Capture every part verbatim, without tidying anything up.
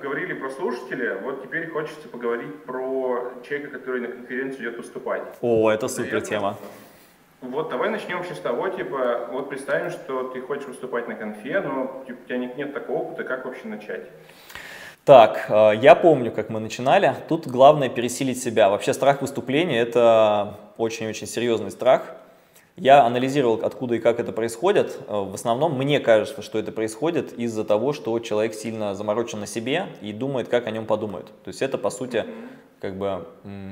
Говорили про слушателя, вот теперь хочется поговорить про человека, который на конференцию идет выступать. О, это супер тема. Вот давай начнем еще с того, типа, вот представим, что ты хочешь выступать на конфе, но типа, у тебя нет, нет такого опыта, как вообще начать? Так, я помню, как мы начинали. Тут главное пересилить себя. Вообще страх выступления – это очень-очень серьезный страх. Я анализировал, откуда и как это происходит. В основном мне кажется, что это происходит из-за того, что человек сильно заморочен на себе и думает, как о нем подумают. То есть это, по сути, как бы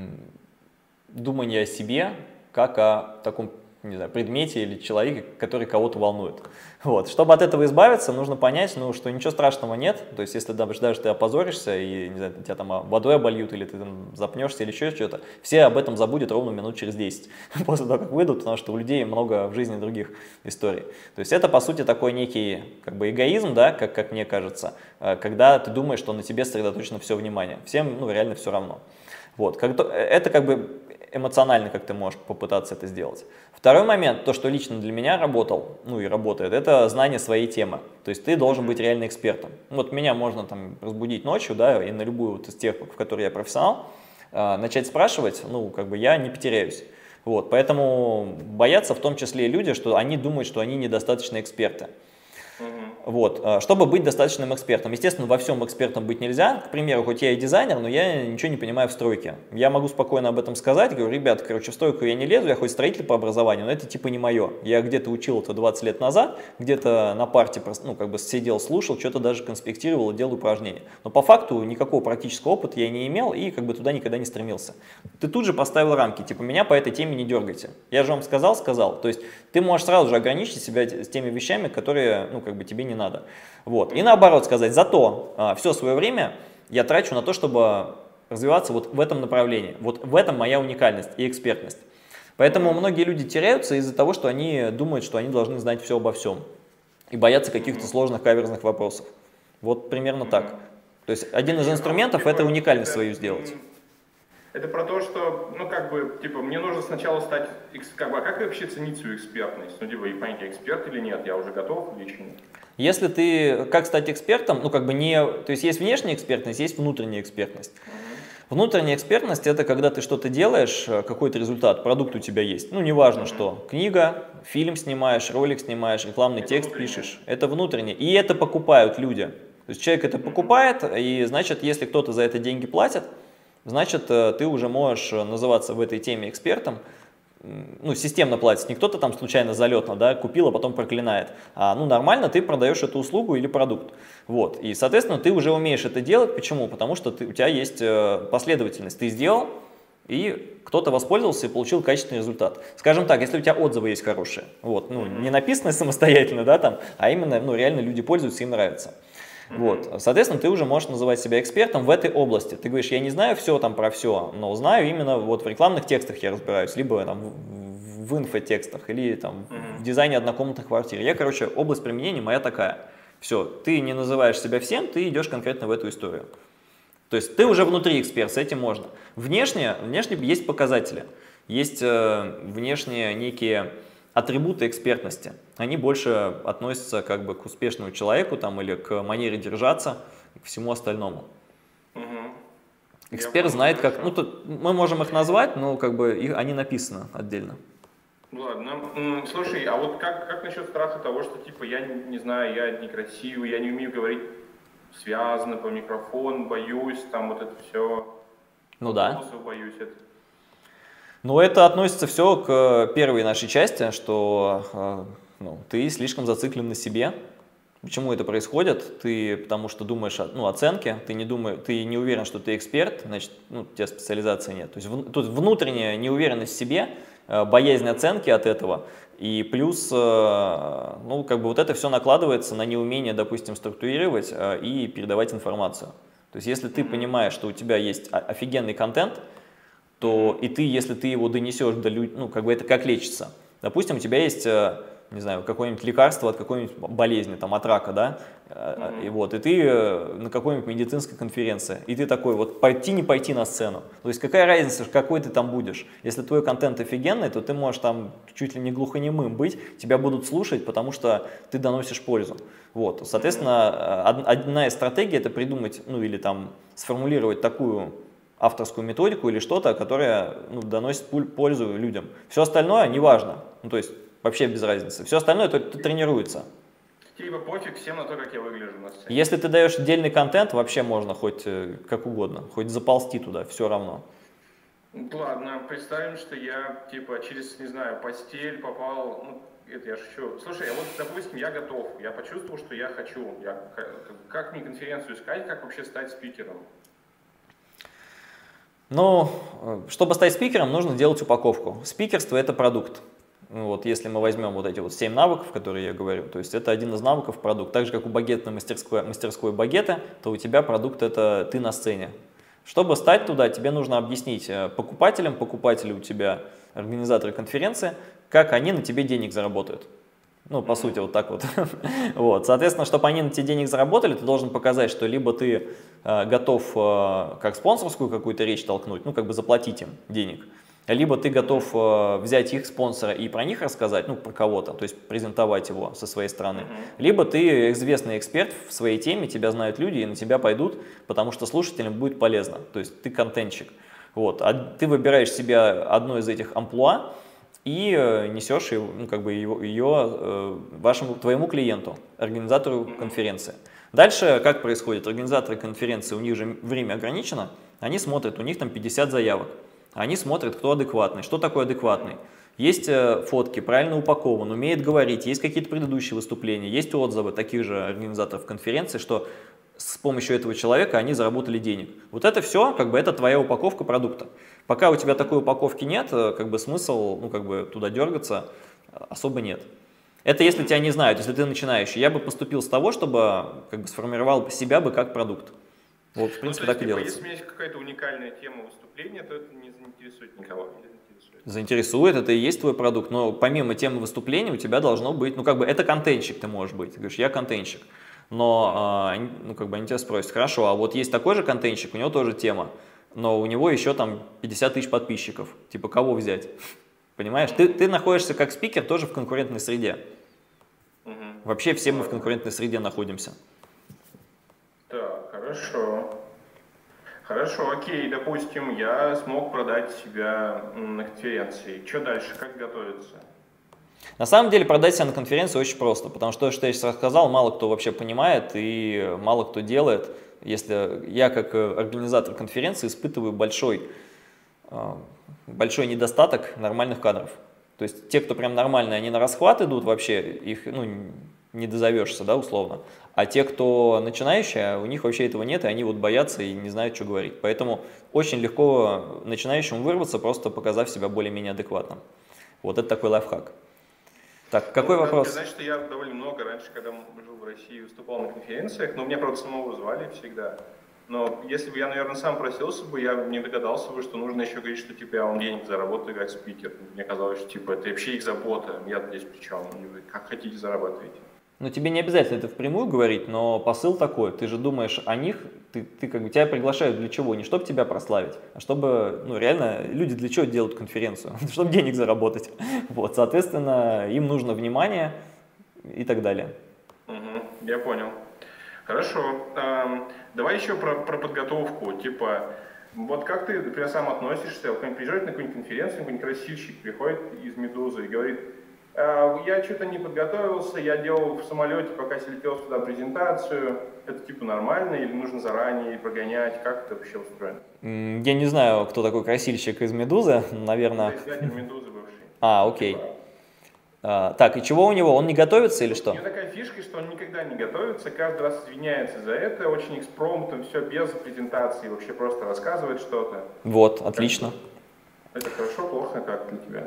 думание о себе, как о таком, не знаю, предмете или человеке, который кого-то волнует. Вот. Чтобы от этого избавиться, нужно понять, ну, что ничего страшного нет. То есть, если даже, даже ты опозоришься и, не знаю, тебя там водой обольют, или ты там запнешься, или еще что-то, все об этом забудут ровно минут через десять после того, как выйдут, потому что у людей много в жизни других историй. То есть, это, по сути, такой некий как бы эгоизм, да, как, как мне кажется, когда ты думаешь, что на тебе сосредоточено все внимание. Всем, ну, реально все равно. Вот. Это как бы эмоционально, как ты можешь попытаться это сделать. Второй момент, то, что лично для меня работал, ну и работает, это знание своей темы. То есть ты должен быть реально экспертом. Вот меня можно там разбудить ночью, да, и на любую вот из тех, в которой я профессионал, э, начать спрашивать, ну, как бы я не потеряюсь. Вот, поэтому боятся в том числе и люди, что они думают, что они недостаточно эксперты. Вот. Чтобы быть достаточным экспертом. Естественно, во всем экспертом быть нельзя. К примеру, хоть я и дизайнер, но я ничего не понимаю в стройке. Я могу спокойно об этом сказать. Говорю, ребят, короче, в стройку я не лезу, я хоть строитель по образованию, но это типа не мое. Я где-то учил это двадцать лет назад, где-то на парте, ну, как бы сидел, слушал, что-то даже конспектировал и делал упражнения. Но по факту никакого практического опыта я не имел и как бы туда никогда не стремился. Ты тут же поставил рамки, типа меня по этой теме не дергайте. Я же вам сказал, сказал. То есть ты можешь сразу же ограничить себя с теми вещами, которые, ну, как бы тебе не не надо. Вот. И наоборот сказать, зато а, все свое время я трачу на то, чтобы развиваться вот в этом направлении. Вот в этом моя уникальность и экспертность. Поэтому многие люди теряются из-за того, что они думают, что они должны знать все обо всем. И боятся каких-то сложных каверзных вопросов. Вот примерно так. То есть один из инструментов – это уникальность свою сделать. Это про то, что, ну, как бы, типа, мне нужно сначала стать, как бы, а как вообще ценить свою экспертность? Ну, типа, и понять, я эксперт или нет, я уже готов или еще нет? Если ты, как стать экспертом, ну, как бы не, то есть есть внешняя экспертность, есть внутренняя экспертность. Uh-huh. Внутренняя экспертность – это когда ты что-то делаешь, какой-то результат, продукт у тебя есть. Ну, неважно uh-huh. что, книга, фильм снимаешь, ролик снимаешь, рекламный это текст внутреннее. Пишешь. Это внутреннее. И это покупают люди. То есть человек это покупает, uh-huh. и значит, если кто-то за это деньги платит, значит, ты уже можешь называться в этой теме экспертом. Ну, системно платить, не кто-то там случайно залетно, да, купил, а потом проклинает, а ну нормально ты продаешь эту услугу или продукт, вот, и соответственно ты уже умеешь это делать, почему? Потому что ты, у тебя есть последовательность, ты сделал, и кто-то воспользовался и получил качественный результат. Скажем так, если у тебя отзывы есть хорошие, вот, ну, не написанные самостоятельно, да, там, а именно, ну, реально люди пользуются, им нравится. Вот, соответственно, ты уже можешь называть себя экспертом в этой области. Ты говоришь, я не знаю все там про все, но знаю именно вот в рекламных текстах я разбираюсь, либо там в, в инфотекстах, или там в дизайне однокомнатных квартир. Я, короче, область применения моя такая. Все, ты не называешь себя всем, ты идешь конкретно в эту историю. То есть ты уже внутри эксперт, с этим можно. Внешне, внешне есть показатели, есть э, внешние некие атрибуты экспертности, они больше относятся как бы к успешному человеку там, или к манере держаться, к всему остальному. Угу. Эксперт Я знает, как, ну, тут мы можем их назвать, но как бы их, они написаны отдельно. Ладно. Слушай, а вот как, как насчет страха того, что типа я не, не знаю, я некрасивый, я не умею говорить связано по микрофону, боюсь, там вот это все. Ну да. Боюсь это. Ну, это относится все к первой нашей части, что ну, ты слишком зациклен на себе. Почему это происходит? Ты потому что думаешь о ну, оценке, ты не, думаешь, ты не уверен, что ты эксперт, значит, ну, у тебя специализации нет. То есть в, тут внутренняя неуверенность в себе, боязнь оценки от этого, и плюс, ну, как бы вот это все накладывается на неумение, допустим, структурировать и передавать информацию. То есть если ты понимаешь, что у тебя есть офигенный контент, то и ты, если ты его донесешь до людей, ну, как бы это как лечится. Допустим, у тебя есть не знаю, какое-нибудь лекарство от какой-нибудь болезни, там, от рака, да, mm-hmm. и вот, и ты на какой-нибудь медицинской конференции, и ты такой, вот, пойти, не пойти на сцену, то есть какая разница, какой ты там будешь, если твой контент офигенный, то ты можешь там чуть ли не глухонемым быть, тебя будут слушать, потому что ты доносишь пользу, вот, соответственно, одна из стратегий это придумать, ну, или там сформулировать такую авторскую методику или что-то, которое, ну, доносит пользу людям. Все остальное неважно, ну, то есть вообще без разницы. Все остальное это тренируется. Типа пофиг всем на то, как я выгляжу на сцене. Если ты даешь отдельный контент, вообще можно хоть как угодно, хоть заползти туда, все равно. Ладно, представим, что я типа через, не знаю, постель попал, ну, это я шучу. Слушай, а вот, допустим, я готов, я почувствовал, что я хочу. Я, как мне конференцию искать, как вообще стать спикером? Ну, чтобы стать спикером, нужно делать упаковку. Спикерство – это продукт. Вот, если мы возьмем вот эти вот семь навыков, которые я говорю, то есть это один из навыков продукт. Так же, как у багетной мастерской, мастерской багета, то у тебя продукт – это ты на сцене. Чтобы стать туда, тебе нужно объяснить покупателям, покупатели у тебя, организаторы конференции, как они на тебе денег заработают. Ну, по сути, вот так вот. Вот. Соответственно, чтобы они на тебе денег заработали, ты должен показать, что либо ты э, готов э, как спонсорскую какую-то речь толкнуть, ну, как бы заплатить им денег, либо ты готов э, взять их спонсора и про них рассказать, ну, про кого-то, то есть презентовать его со своей стороны, либо ты известный эксперт в своей теме, тебя знают люди и на тебя пойдут, потому что слушателям будет полезно, то есть ты контентщик. Вот. А ты выбираешь себе одно из этих амплуа, и несешь ее, ну, как бы ее, ее э, вашему, твоему клиенту, организатору конференции. Дальше как происходит? Организаторы конференции, у них же время ограничено, они смотрят, у них там пятьдесят заявок, они смотрят, кто адекватный. Что такое адекватный? Есть э, фотки, правильно упакован, умеет говорить, есть какие-то предыдущие выступления, есть отзывы таких же организаторов конференции, что с помощью этого человека они заработали денег. Вот это все, как бы, это твоя упаковка продукта. Пока у тебя такой упаковки нет, как бы смысл, ну, как бы туда дергаться особо нет. Это если тебя не знают, если ты начинающий. Я бы поступил с того, чтобы как бы сформировал себя бы как продукт. Вот, в принципе, ну, так и делается. Если у меня есть какая-то уникальная тема выступления, то это не заинтересует никого. Заинтересует. заинтересует, это и есть твой продукт. Но помимо темы выступления у тебя должно быть, ну, как бы, это контентщик ты можешь быть. Ты говоришь, я контентщик. Но, ну, как бы они тебя спросят, хорошо, а вот есть такой же контентщик, у него тоже тема, но у него еще там пятьдесят тысяч подписчиков, типа кого взять? Понимаешь? Ты, ты находишься как спикер тоже в конкурентной среде. Угу. Вообще все мы в конкурентной среде находимся. Так, хорошо. Хорошо, окей, допустим, я смог продать себя на конференции. Что дальше, как готовиться? На самом деле продать себя на конференции очень просто, потому что то, что я сейчас рассказал, мало кто вообще понимает и мало кто делает. Если я как организатор конференции испытываю большой, большой недостаток нормальных кадров. То есть те, кто прям нормальные, они на расхват идут вообще, их, ну, не дозовешься, да, условно. А те, кто начинающие, у них вообще этого нет, и они вот боятся и не знают, что говорить. Поэтому очень легко начинающим вырваться, просто показав себя более-менее адекватным. Вот это такой лайфхак. Так, какой ну, вопрос? Надо сказать, что я довольно много раньше, когда жил в России, выступал на конференциях, но меня, правда, самого звали всегда. Но если бы я, наверное, сам просился бы, я не догадался бы, что нужно еще говорить, что типа я вам денег заработаю как спикер. Мне казалось, что типа это вообще их забота, я здесь при чем, вы как хотите зарабатываете. Ну, тебе не обязательно это впрямую говорить, но посыл такой, ты же думаешь о них, ты, ты как бы тебя приглашают для чего? Не чтобы тебя прославить, а чтобы, ну, реально, люди для чего делают конференцию? Чтобы денег заработать. Вот, соответственно, им нужно внимание и так далее. Угу, я понял. Хорошо. Эм, давай еще про, про подготовку. Типа, вот как ты, например, сам относишься, вот, приезжает на какую-нибудь конференцию, какой-нибудь красильщик приходит из «Медузы» и говорит: я что-то не подготовился, я делал в самолете, пока летел сюда презентацию. Это типа нормально или нужно заранее прогонять? Как это вообще устроено? Я не знаю, кто такой красильщик из «Медузы», наверное. Это издатель «Медузы» бывший. А, окей. А, так, и чего у него? Он не готовится или что? У него такая фишка, что он никогда не готовится, каждый раз извиняется за это, очень экспромтом, все без презентации, вообще просто рассказывает что-то. Вот, отлично. Это хорошо, плохо, как для тебя?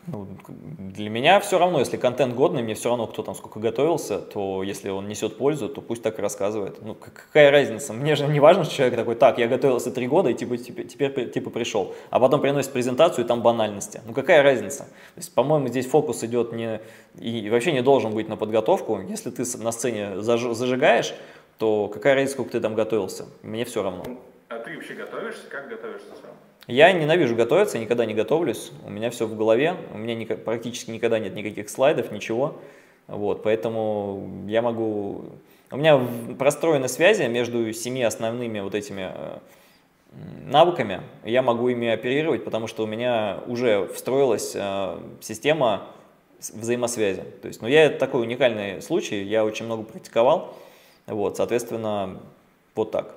Ну, для меня все равно, если контент годный, мне все равно, кто там сколько готовился, то если он несет пользу, то пусть так и рассказывает. Ну, какая разница? Мне же не важно, что человек такой, так, я готовился три года и типа, теперь, теперь типа пришел, а потом приносит презентацию и там банальности. Ну, какая разница? То есть, по-моему, здесь фокус идет не, и вообще не должен быть на подготовку. Если ты на сцене заж, зажигаешь, то какая разница, сколько ты там готовился? Мне все равно. А ты вообще готовишься? Как готовишься сам? Я ненавижу готовиться, никогда не готовлюсь, у меня все в голове, у меня никак, практически никогда нет никаких слайдов, ничего, вот, поэтому я могу, у меня простроены связи между семи основными вот этими э, навыками, я могу ими оперировать, потому что у меня уже встроилась э, система взаимосвязи, то есть, ну, я такой уникальный случай, я очень много практиковал, вот, соответственно, вот так.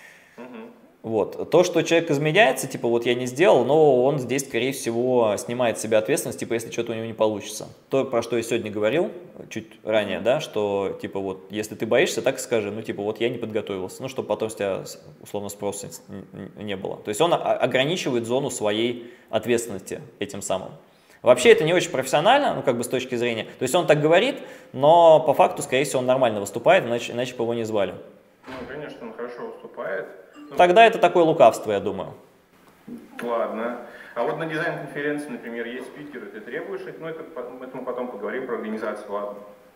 Вот. То, что человек изменяется, типа, вот я не сделал, но он здесь, скорее всего, снимает с себя ответственность, типа, если что-то у него не получится. То, про что я сегодня говорил, чуть ранее, да, что, типа, вот, если ты боишься, так и скажи, ну, типа, вот я не подготовился, ну, чтобы потом с тебя, условно, спроса не было. То есть он ограничивает зону своей ответственности этим самым. Вообще это не очень профессионально, ну, как бы с точки зрения, то есть он так говорит, но по факту, скорее всего, он нормально выступает, иначе, иначе бы его не звали. Ну, конечно, он хорошо выступает. Тогда это такое лукавство, я думаю. Ладно. А вот на дизайн-конференции, например, есть спикеры, ты требуешь, ну это, это мы потом поговорим про организацию, ладно.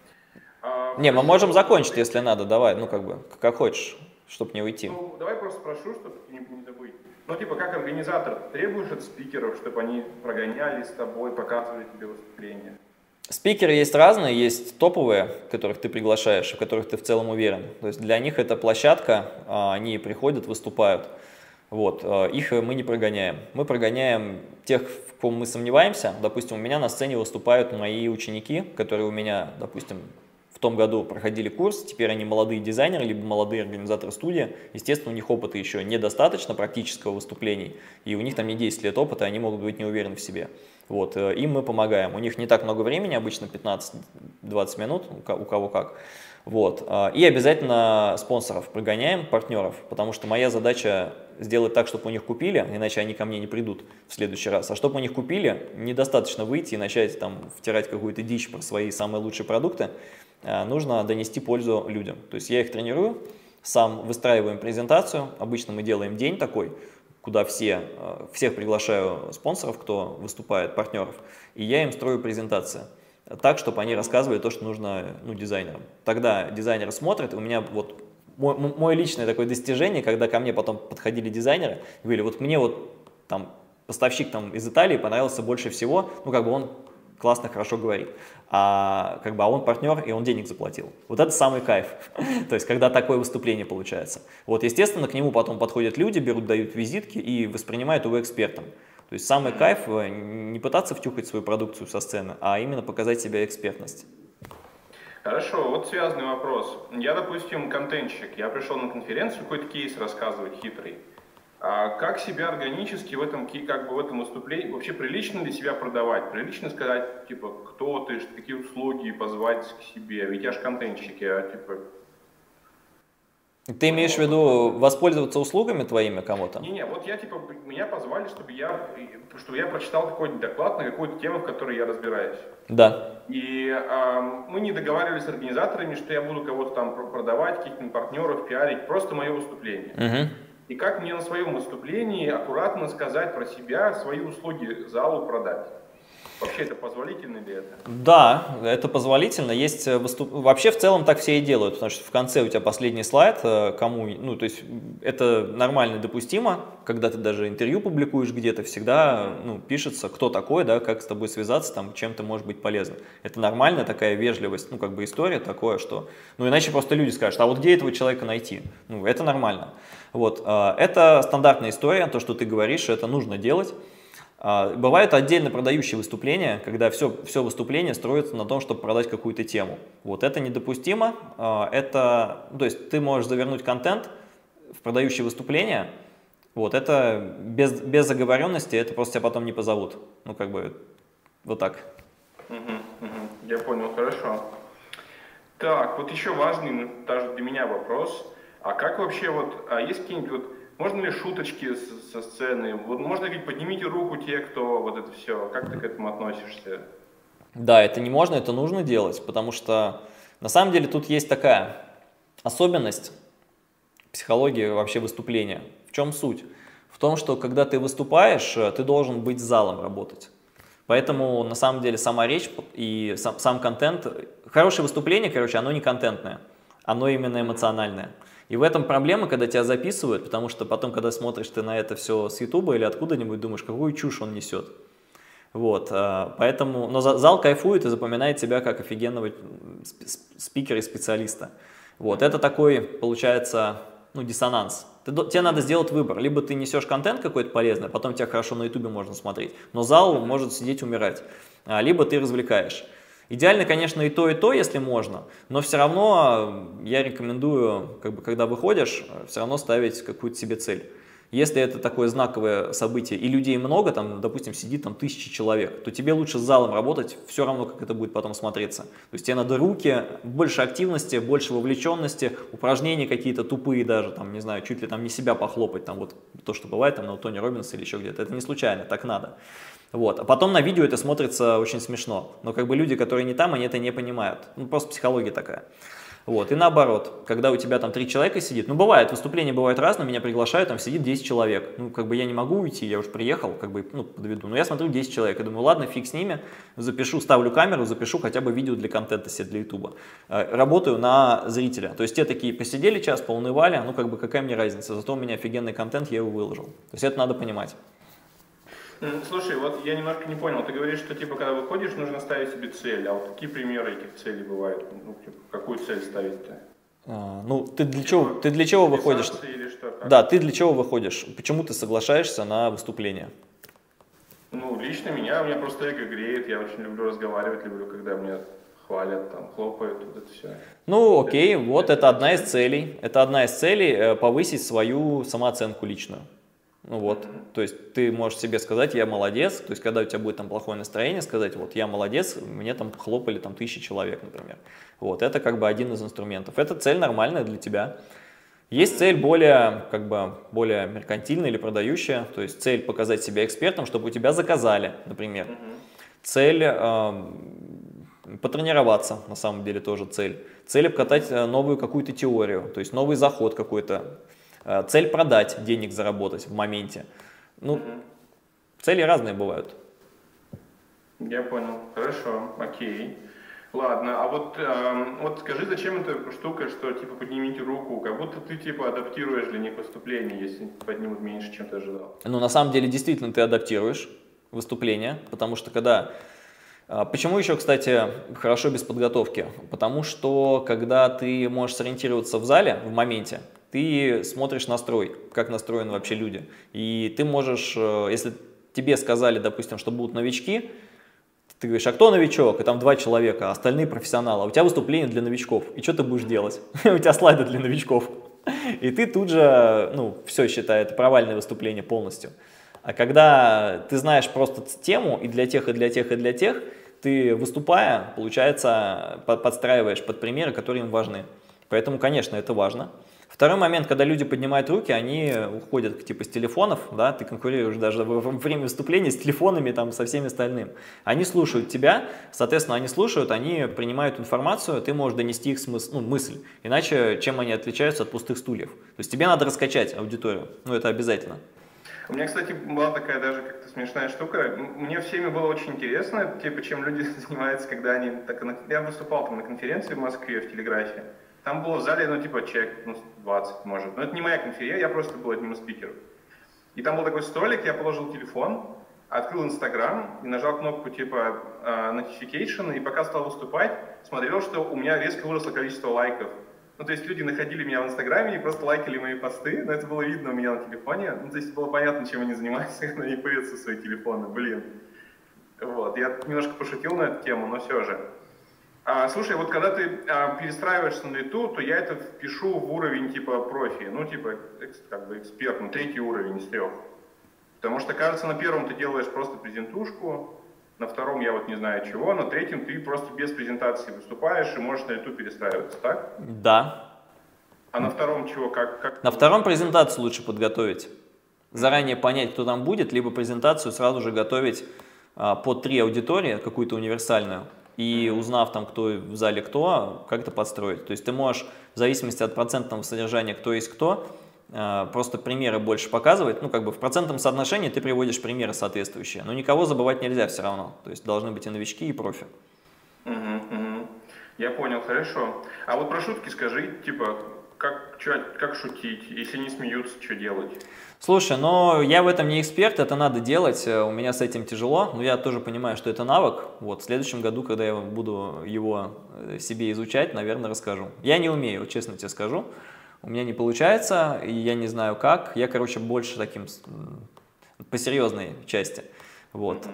А, не, мы можем закончить, если надо, давай, ну как бы, как хочешь, чтобы не уйти. Ну, давай просто спрошу, чтобы не, не забыть. Ну, типа, как организатор, требуешь от спикеров, чтобы они прогоняли с тобой, показывали тебе выступления? Спикеры есть разные, есть топовые, которых ты приглашаешь, в которых ты в целом уверен. То есть для них это площадка, они приходят, выступают. Вот. Их мы не прогоняем. Мы прогоняем тех, в ком мы сомневаемся. Допустим, у меня на сцене выступают мои ученики, которые у меня, допустим, в том году проходили курс, теперь они молодые дизайнеры, либо молодые организаторы студии. Естественно, у них опыта еще недостаточно практического выступлений, и у них там не десять лет опыта, они могут быть не уверены в себе. Вот, им мы помогаем. У них не так много времени, обычно пятнадцать-двадцать минут, у кого как. Вот. И обязательно спонсоров прогоняем, партнеров, потому что моя задача сделать так, чтобы у них купили, иначе они ко мне не придут в следующий раз. А чтобы у них купили, недостаточно выйти и начать там втирать какую-то дичь про свои самые лучшие продукты, нужно донести пользу людям. То есть я их тренирую, сам выстраиваем презентацию, обычно мы делаем день такой, куда все, всех приглашаю спонсоров, кто выступает, партнеров, и я им строю презентации так, чтобы они рассказывали то, что нужно, ну, дизайнерам. Тогда дизайнеры смотрят, у меня вот мой, мой личное такое достижение, когда ко мне потом подходили дизайнеры, говорили, вот мне вот там поставщик там из Италии понравился больше всего, ну, как бы он классно, хорошо говорит, а, как бы, а он партнер, и он денег заплатил. Вот это самый кайф, то есть, когда такое выступление получается. Вот, естественно, к нему потом подходят люди, берут, дают визитки и воспринимают его экспертом. То есть, самый кайф не пытаться втюхать свою продукцию со сцены, а именно показать себя экспертность. Хорошо, вот связанный вопрос. Я, допустим, контентщик, я пришел на конференцию, какой-то кейс рассказывать хитрый. А как себя органически в этом, как бы в этом выступлении, вообще прилично ли себя продавать? Прилично сказать, типа, кто ты, какие услуги, позвать к себе? Ведь я же контентщик, я, типа... Ты имеешь в виду воспользоваться услугами твоими кому-то? Не-не, вот я, типа, меня позвали, чтобы я, чтобы я прочитал какой-нибудь доклад на какую-то тему, в которой я разбираюсь. Да. И э, мы не договаривались с организаторами, что я буду кого-то там продавать, каких-то партнеров, пиарить, просто мое выступление. Угу. И как мне на своем выступлении аккуратно сказать про себя, свои услуги залу продать? Вообще это позволительно ли это? Да, это позволительно. Есть выступ... Вообще в целом так все и делают, потому что в конце у тебя последний слайд, кому, ну то есть это нормально, допустимо, когда ты даже интервью публикуешь где-то, всегда ну, пишется, кто такой, да, как с тобой связаться, там, чем ты можешь быть полезным. Это нормальная такая вежливость, ну как бы история такое, что, ну иначе просто люди скажут, а вот где этого человека найти? Ну это нормально. Вот, это стандартная история, то, что ты говоришь, это нужно делать. Бывают отдельно продающие выступления, когда все, все выступление строится на том, чтобы продать какую-то тему. Вот это недопустимо. Это, то есть ты можешь завернуть контент в продающее выступление. Вот это без, без оговоренности, это просто тебя потом не позовут. Ну как бы вот так. Угу, угу. Я понял, хорошо. Так, вот еще важный, даже для меня вопрос. А как вообще вот, а есть какие-нибудь вот можно ли шуточки с- со сцены? Вот можно говорить, поднимите руку те, кто вот это все. Как ты к этому относишься? Да, это не можно, это нужно делать, потому что на самом деле тут есть такая особенность психологии вообще выступления. В чем суть? В том, что когда ты выступаешь, э, ты должен быть с залом работать. Поэтому на самом деле сама речь и сам, сам контент, хорошее выступление, короче, оно не контентное, оно именно эмоциональное. И в этом проблема, когда тебя записывают, потому что потом, когда смотришь ты на это все с Ютуба или откуда-нибудь, думаешь, какую чушь он несет. Вот, а, поэтому, но за- зал кайфует и запоминает тебя как офигенного сп- сп- спикера и специалиста. Вот, это такой, получается, ну, диссонанс. Ты до- тебе надо сделать выбор. Либо ты несешь контент какой-то полезный, потом тебя хорошо на ютубе можно смотреть, но зал может сидеть умирать. А, либо ты развлекаешь. Идеально, конечно, и то, и то, если можно, но все равно э, я рекомендую, как бы, когда выходишь, э, все равно ставить какую-то себе цель. Если это такое знаковое событие и людей много, там, допустим, сидит там тысячи человек, то тебе лучше с залом работать, все равно, как это будет потом смотреться. То есть тебе надо руки, больше активности, больше вовлеченности, упражнения какие-то тупые даже, там, не знаю, чуть ли там не себя похлопать, там вот то, что бывает там на Тони Роббинса или еще где-то. Это не случайно, так надо. Вот. А потом на видео это смотрится очень смешно. Но как бы люди, которые не там, они это не понимают. Ну, просто психология такая. Вот, и наоборот, когда у тебя там три человека сидит, ну бывает, выступления бывают разные, меня приглашают, там сидит десять человек, ну как бы я не могу уйти, я уже приехал, как бы, ну подведу, но я смотрю десять человек, я думаю, ладно, фиг с ними, запишу, ставлю камеру, запишу хотя бы видео для контента себе, для ютуба, работаю на зрителя, то есть те такие посидели час, поунывали, ну как бы какая мне разница, зато у меня офигенный контент, я его выложил, то есть это надо понимать. Слушай, вот я немножко не понял. Ты говоришь, что типа когда выходишь, нужно ставить себе цель. А вот какие примеры этих целей бывают? Ну, типа, какую цель ставить-то? А, ну, ты для Типа, чего, ты для чего выходишь? Или что, как? Да, ты для чего выходишь? Почему ты соглашаешься на выступление? Ну, лично меня, у меня просто эго греет. Я очень люблю разговаривать, люблю, когда меня хвалят, там, хлопают, вот это все. Ну, окей, вот это одна из целей. Это одна из целей э, повысить свою самооценку личную. Ну вот, то есть ты можешь себе сказать, я молодец, то есть когда у тебя будет там плохое настроение, сказать, вот я молодец, мне там хлопали там тысячи человек, например. Вот, это как бы один из инструментов. Это цель нормальная для тебя. Есть цель более, как бы, более меркантильная или продающая, то есть цель показать себя экспертом, чтобы у тебя заказали, например. Цель э, потренироваться, на самом деле тоже цель. Цель обкатать новую какую-то теорию, то есть новый заход какой-то. Цель продать, денег заработать в моменте. Ну, mm-hmm. цели разные бывают. Я понял. Хорошо, окей. Ладно, а вот, э, вот скажи, зачем эта штука, что типа поднимите руку, как будто ты типа адаптируешь для них выступление, если поднимут меньше, чем ты ожидал. Ну, на самом деле, действительно, ты адаптируешь выступление, потому что когда... Почему еще, кстати, хорошо без подготовки? Потому что, когда ты можешь сориентироваться в зале, в моменте, ты смотришь настрой, как настроены вообще люди. И ты можешь, если тебе сказали, допустим, что будут новички, ты говоришь, а кто новичок? И там два человека, а остальные профессионалы. А у тебя выступление для новичков. И что ты будешь делать? У тебя слайды для новичков. И ты тут же, ну, все считай, это провальное выступление полностью. А когда ты знаешь просто тему и для тех, и для тех, и для тех, ты, выступая, получается, подстраиваешь под примеры, которые им важны. Поэтому, конечно, это важно. Второй момент, когда люди поднимают руки, они уходят типа с телефонов, да, ты конкурируешь даже во время выступления с телефонами, там, со всеми остальным. Они слушают тебя, соответственно, они слушают, они принимают информацию, ты можешь донести их смысл, ну, мысль. Иначе, чем они отличаются от пустых стульев? То есть тебе надо раскачать аудиторию, ну, это обязательно. У меня, кстати, была такая даже как-то смешная штука. Мне всеми было очень интересно, типа, чем люди занимаются, когда они... Так, я выступал там на конференции в Москве, в Телеграфе. Там было в зале, ну, типа, человек, ну, двадцать, может. Но это не моя конференция, я просто был одним из спикеров. И там был такой столик, я положил телефон, открыл Инстаграм и нажал кнопку, типа, notification, и пока стал выступать, смотрел, что у меня резко выросло количество лайков. Ну, то есть люди находили меня в Инстаграме и просто лайкали мои посты, но это было видно у меня на телефоне. Ну, то есть было понятно, чем они занимаются, когда они появятся свои телефоны, блин. Вот, я немножко пошутил на эту тему, но все же. А, слушай, вот когда ты а, перестраиваешься на лету, то я это впишу в уровень типа профи, ну типа экс, как бы эксперт, ну третий уровень из трех. Потому что, кажется, на первом ты делаешь просто презентушку, на втором я вот не знаю чего, на третьем ты просто без презентации выступаешь и можешь на лету перестраиваться, так? Да. А на втором чего? Как, как... На втором презентацию лучше подготовить. Заранее понять, кто там будет, либо презентацию сразу же готовить а, под три аудитории, какую-то универсальную, и узнав там, кто в зале кто, как-то подстроить. То есть ты можешь, в зависимости от процентного содержания, кто есть кто, а, просто примеры больше показывать. Ну, как бы в процентном соотношении ты приводишь примеры соответствующие. Но никого забывать нельзя все равно. То есть должны быть и новички, и профи. Угу, угу. Я понял, хорошо. А вот про шутки скажи, типа, как, чё, как шутить? Если не смеются, что делать? Слушай, но я в этом не эксперт, это надо делать, у меня с этим тяжело, но я тоже понимаю, что это навык. Вот, в следующем году, когда я буду его себе изучать, наверное, расскажу. Я не умею, честно тебе скажу, у меня не получается, и я не знаю как. Я, короче, больше таким, по серьезной части. Вот.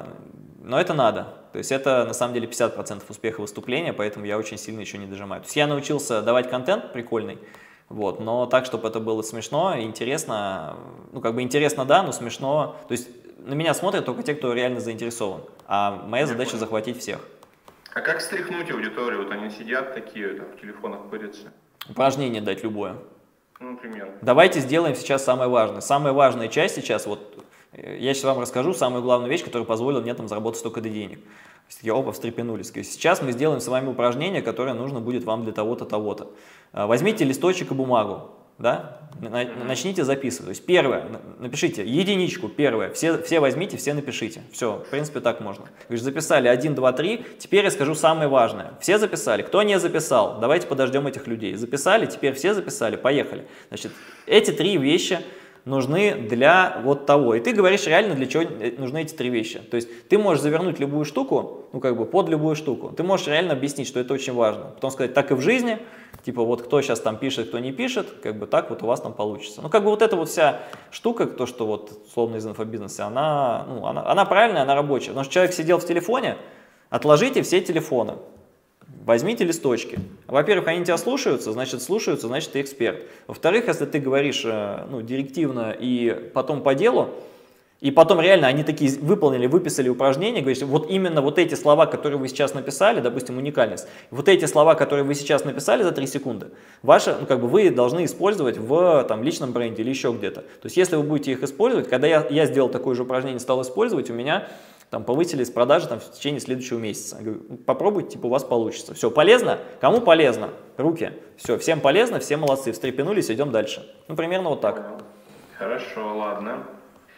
Но это надо. То есть это, на самом деле, пятьдесят процентов успеха выступления, поэтому я очень сильно еще не дожимаю. То есть я научился давать контент прикольный, вот, но так, чтобы это было смешно, интересно, ну, как бы интересно, да, но смешно. То есть на меня смотрят только те, кто реально заинтересован, а моя задача захватить всех. А как стряхнуть аудиторию? Вот они сидят такие, там, в телефонах пырятся. Упражнение дать любое. Ну, например. Давайте сделаем сейчас самое важное. Самая важная часть сейчас, вот, я сейчас вам расскажу самую главную вещь, которая позволила мне там заработать столько денег. Такие оба встрепенулись. Сейчас мы сделаем с вами упражнение, которое нужно будет вам для того-то, того-то. Возьмите листочек и бумагу, да? Начните записывать. То есть первое, напишите единичку, первое, все, все возьмите, все напишите. Все, в принципе, так можно. Вы же записали один, два, три, теперь я скажу самое важное. Все записали, кто не записал, давайте подождем этих людей. Записали, теперь все записали, поехали. Значит, эти три вещи нужны для вот того. И ты говоришь реально, для чего нужны эти три вещи. То есть ты можешь завернуть любую штуку, ну как бы под любую штуку. Ты можешь реально объяснить, что это очень важно. Потом сказать, так и в жизни, типа вот кто сейчас там пишет, кто не пишет, как бы так вот у вас там получится. Ну как бы вот эта вот вся штука, то, что вот условно из инфобизнеса, она, ну, она, она правильная, она рабочая. Потому что человек сидел в телефоне, отложите все телефоны. Возьмите листочки. Во-первых, они тебя слушаются, значит слушаются, значит ты эксперт. Во-вторых, если ты говоришь ну, директивно и потом по делу, и потом реально они такие выполнили, выписали упражнения, говоришь, вот именно вот эти слова, которые вы сейчас написали, допустим, уникальность, вот эти слова, которые вы сейчас написали за три секунды, ваши, ну, как бы вы должны использовать в там, личном бренде или еще где-то. То есть если вы будете их использовать, когда я, я сделал такое же упражнение, стал использовать, у меня там повысились продажи там, в течение следующего месяца. Я говорю, попробуйте, типа у вас получится. Все, полезно? Кому полезно? Руки. Все, всем полезно, все молодцы, встрепенулись, идем дальше. Ну, примерно вот так. Хорошо, ладно.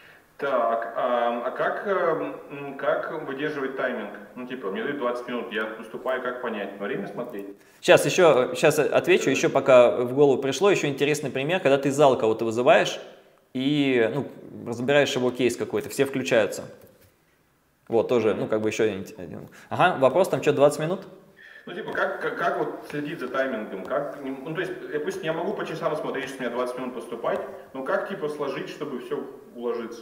Так, а, а как, как выдерживать тайминг? Ну, типа, мне дают двадцать минут, я выступаю, как понять? Время смотреть? Сейчас еще, сейчас отвечу, еще пока в голову пришло, еще интересный пример, когда ты из зала кого-то вызываешь и ну, разбираешь его кейс какой-то, все включаются. Вот, тоже, ну, как бы еще один. Ага, вопрос, там что, двадцать минут? Ну, типа, как, как, как вот следить за таймингом? Как, ну, то есть, допустим, я могу по часам смотреть, что у меня двадцать минут поступать, но как, типа, сложить, чтобы все уложиться?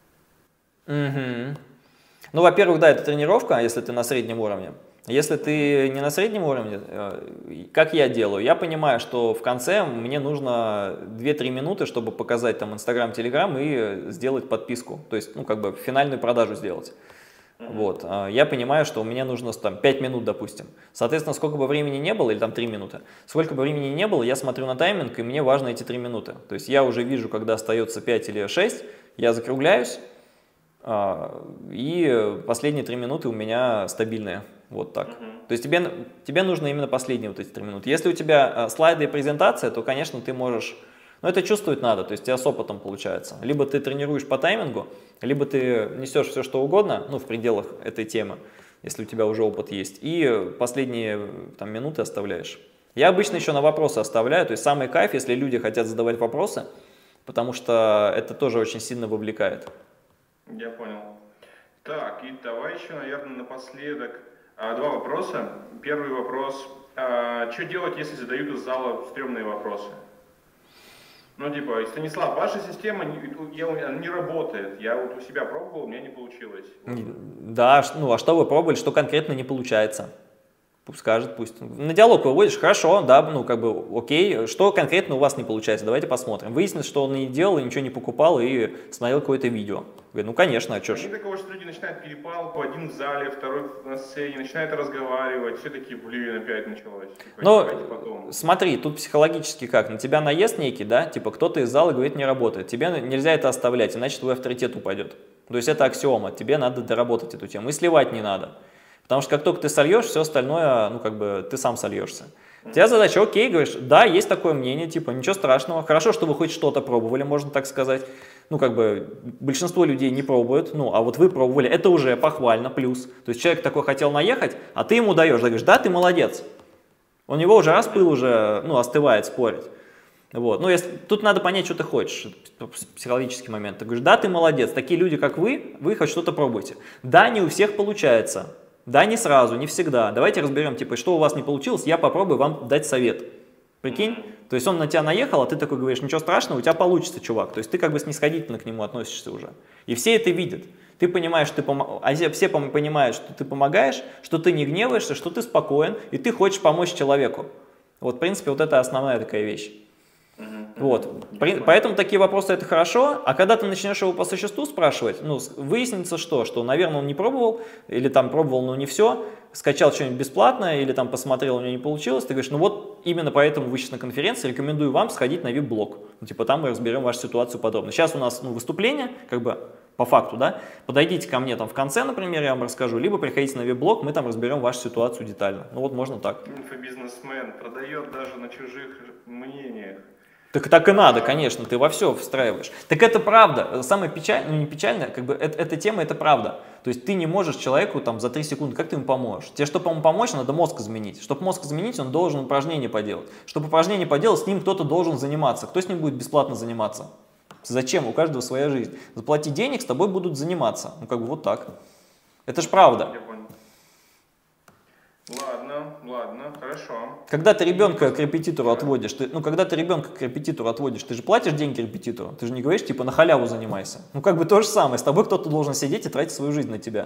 Угу. Ну, во-первых, да, это тренировка, если ты на среднем уровне. Если ты не на среднем уровне, как я делаю? Я понимаю, что в конце мне нужно две-три минуты, чтобы показать там Инстаграм, Телеграм и сделать подписку. То есть, ну, как бы финальную продажу сделать. Вот. Я понимаю, что мне нужно там пять минут, допустим. Соответственно, сколько бы времени не было, или там три минуты, сколько бы времени не было, я смотрю на тайминг, и мне важно эти три минуты. То есть я уже вижу, когда остается пять или шесть, я закругляюсь, и последние три минуты у меня стабильные. Вот так. То есть тебе, тебе нужно именно последние вот эти три минуты. Если у тебя слайды и презентация, то, конечно, ты можешь... Но это чувствовать надо, то есть у тебя с опытом получается. Либо ты тренируешь по таймингу, либо ты несешь все, что угодно, ну, в пределах этой темы, если у тебя уже опыт есть, и последние там, минуты оставляешь. Я обычно еще на вопросы оставляю, то есть самый кайф, если люди хотят задавать вопросы, потому что это тоже очень сильно вовлекает. Я понял. Так, и давай еще, наверное, напоследок а, два вопроса. Первый вопрос. А, что делать, если задают из зала стрёмные вопросы? Ну, типа, Станислав, ваша система не, не работает. Я вот у себя пробовал, у меня не получилось. Да, ну а что вы пробовали, что конкретно не получается? Пусть скажет, пусть. На диалог выводишь, хорошо, да, ну как бы окей, что конкретно у вас не получается, давайте посмотрим. Выяснилось, что он не делал, ничего не покупал и смотрел какое-то видео. Говорит, ну конечно, а что ж. Нет такого, что люди начинают перепалку, один в зале, второй на сцене, начинают разговаривать, все такие, блин, опять началось. Типа, ну, смотри, тут психологически как, на тебя наезд некий, да, типа кто-то из зала говорит, не работает, тебе нельзя это оставлять, иначе твой авторитет упадет. То есть это аксиома, тебе надо доработать эту тему, и сливать не надо. Потому что как только ты сольешь, все остальное, ну, как бы, ты сам сольешься. У тебя задача, окей, говоришь, да, есть такое мнение, типа, ничего страшного, хорошо, что вы хоть что-то пробовали, можно так сказать. Ну, как бы, большинство людей не пробуют, ну, а вот вы пробовали, это уже похвально, плюс. То есть человек такой хотел наехать, а ты ему даешь, ты говоришь, да, ты молодец. У него уже раз пыл уже, ну, остывает спорить. Вот. Ну, если, тут надо понять, что ты хочешь, психологический момент. Ты говоришь, да, ты молодец, такие люди, как вы, вы хоть что-то пробуйте. Да, не у всех получается. Да, не сразу, не всегда. Давайте разберем, типа, что у вас не получилось, я попробую вам дать совет. Прикинь? То есть он на тебя наехал, а ты такой говоришь, ничего страшного, у тебя получится, чувак. То есть ты как бы снисходительно к нему относишься уже. И все это видят. Ты понимаешь, что ты пом... а все понимают, что ты помогаешь, что ты не гневаешься, что ты спокоен, и ты хочешь помочь человеку. Вот, в принципе, вот это основная такая вещь. Вот. Поэтому такие вопросы это хорошо, а когда ты начнешь его по существу спрашивать, ну, выяснится что, что, наверное, он не пробовал, или там пробовал, но не все, скачал что-нибудь бесплатное, или там посмотрел, у него не получилось, ты говоришь, ну вот именно поэтому вы сейчас на конференции, рекомендую вам сходить на ви ай пи-блог, ну, типа там мы разберем вашу ситуацию подробно. Сейчас у нас, ну, выступление, как бы по факту, да, подойдите ко мне там в конце, например, я вам расскажу, либо приходите на ви ай пи-блог, мы там разберем вашу ситуацию детально. Ну вот можно так. Инфобизнесмен продает даже на чужих мнениях. Так так и надо, конечно, ты во все встраиваешь. Так это правда. Самое печальное, ну не печальное, как бы это, эта тема, это правда. То есть ты не можешь человеку там за три секунды, как ты ему поможешь? Тебе, чтобы ему помочь, надо мозг изменить. Чтобы мозг изменить, он должен упражнение поделать. Чтобы упражнение поделать, с ним кто-то должен заниматься. Кто с ним будет бесплатно заниматься? Зачем? У каждого своя жизнь. Заплати денег, с тобой будут заниматься. Ну как бы вот так. Это ж правда. Я понял. Ладно, ладно, хорошо. Когда ты ребенка к репетитору отводишь, ты, ну когда ты ребенка к репетитору отводишь, ты же платишь деньги репетитору, ты же не говоришь, типа, на халяву занимайся. Ну как бы то же самое, с тобой кто-то должен сидеть и тратить свою жизнь на тебя.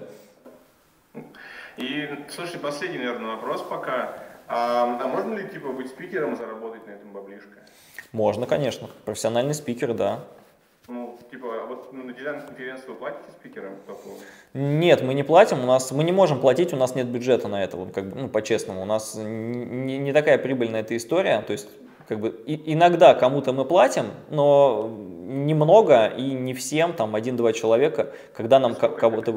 И, слушай, последний, наверное, вопрос пока. А, а можно ли, типа, быть спикером и заработать на этом баблишко? Можно, конечно. Профессиональный спикер, да. Ну, типа, а вот ну, на дизайн конференции вы платите спикерам? Такого? Нет, мы не платим, у нас, мы не можем платить, у нас нет бюджета на это, вот, как бы, ну, по-честному. У нас не, не такая прибыльная эта история, то есть, как бы, и, иногда кому-то мы платим, но немного и не всем, там, один-два человека, когда нам кого-то...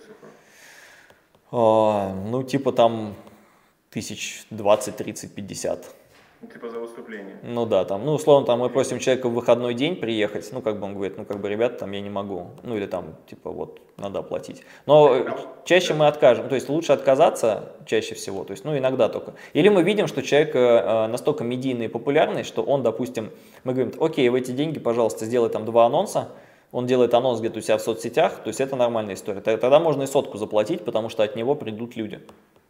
Ну, типа, там, тысяч двадцать, тридцать, пятьдесят. Типа за выступление? Ну да, там, ну условно, там мы просим человека в выходной день приехать, ну как бы он говорит, ну как бы, ребята, там я не могу, ну или там, типа вот, надо оплатить. Но чаще мы откажем, то есть лучше отказаться чаще всего, то есть, ну иногда только. Или мы видим, что человек э, настолько медийный и популярный, что он, допустим, мы говорим, окей, в эти деньги, пожалуйста, сделай там два анонса, он делает анонс где-то у себя в соцсетях, то есть это нормальная история. Тогда можно и сотку заплатить, потому что от него придут люди.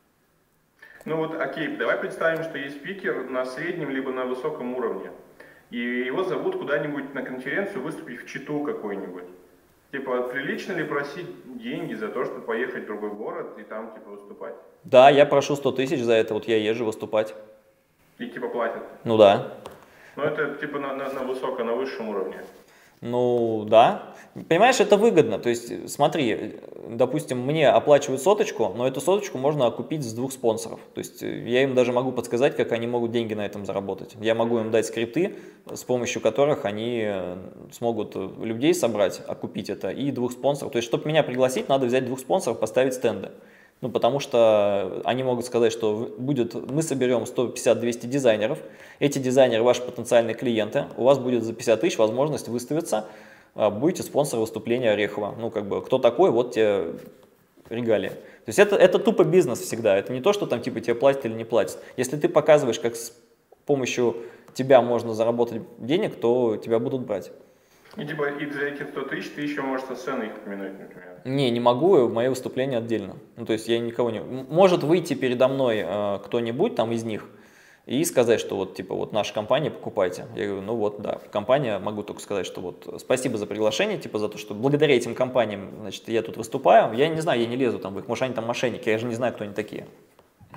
Ну вот, окей, давай представим, что есть спикер на среднем либо на высоком уровне, и его зовут куда-нибудь на конференцию выступить в Читу какой-нибудь. Типа, прилично ли просить деньги за то, чтобы поехать в другой город и там, типа, выступать? Да, я прошу сто тысяч за это, вот я езжу выступать. И, типа, платят? Ну да. Ну это, типа, на, на, на высоком, на высшем уровне. Ну, да. Понимаешь, это выгодно. То есть, смотри, допустим, мне оплачивают соточку, но эту соточку можно окупить с двух спонсоров. То есть, я им даже могу подсказать, как они могут деньги на этом заработать. Я могу им дать скрипты, с помощью которых они смогут людей собрать, окупить это, и двух спонсоров. То есть, чтобы меня пригласить, надо взять двух спонсоров, поставить стенды. Ну, потому что они могут сказать, что будет, мы соберем сто пятьдесят — двести дизайнеров, эти дизайнеры ваши потенциальные клиенты, у вас будет за пятьдесят тысяч возможность выставиться, будете спонсор выступления Орехова. Ну, как бы, кто такой, вот тебе регалии. То есть это, это тупо бизнес всегда, это не то, что там типа тебе платят или не платят. Если ты показываешь, как с помощью тебя можно заработать денег, то тебя будут брать. И типа и за эти сто тысяч ты еще можешь со сцены их упомянуть, например? Не, не могу, мои выступления отдельно. Ну, то есть я никого не... Может выйти передо мной э, кто-нибудь там из них и сказать, что вот, типа, вот наша компания, покупайте. Я говорю, ну вот, да, компания, могу только сказать, что вот спасибо за приглашение, типа, за то, что благодаря этим компаниям, значит, я тут выступаю. Я не знаю, я не лезу там в их, может, они там мошенники, я же не знаю, кто они такие.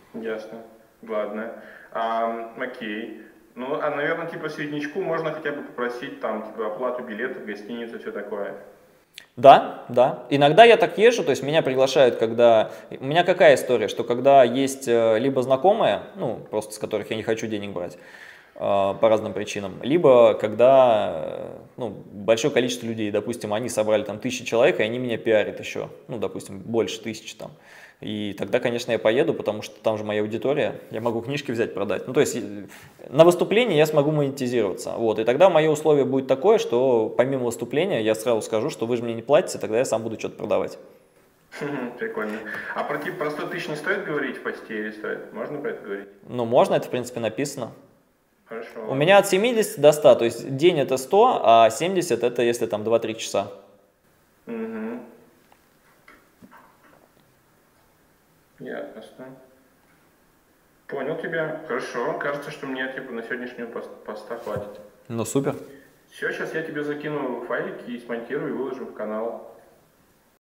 Ясно. Ладно. А, окей. Ну, а, наверное, типа среднячку можно хотя бы попросить там, типа, оплату билета в гостиницу, все такое. Да, да. Иногда я так езжу, то есть меня приглашают, когда... У меня какая история, что когда есть э, либо знакомые, ну, просто с которых я не хочу денег брать, э, по разным причинам, либо когда, э, ну, большое количество людей, допустим, они собрали там тысячи человек, и они меня пиарят еще, ну, допустим, больше тысячи там. И тогда, конечно, я поеду, потому что там же моя аудитория, я могу книжки взять, продать. Ну, то есть на выступлении я смогу монетизироваться. Вот, и тогда мое условие будет такое, что помимо выступления я сразу скажу, что вы же мне не платите, тогда я сам буду что-то продавать. Прикольно. А про типа про сто тысяч не стоит говорить в посте или стоит? Можно про это говорить? Ну, можно, это, в принципе, написано. Хорошо. У Ладно. меня от семидесяти до ста, то есть день это сто, а семьдесят это если там два-три часа. Угу. Ясно. Понял тебя. Хорошо. Кажется, что мне типа на сегодняшнего пост- поста хватит. Ну, супер. Все, сейчас я тебе закину файлики и смонтирую и выложу в канал.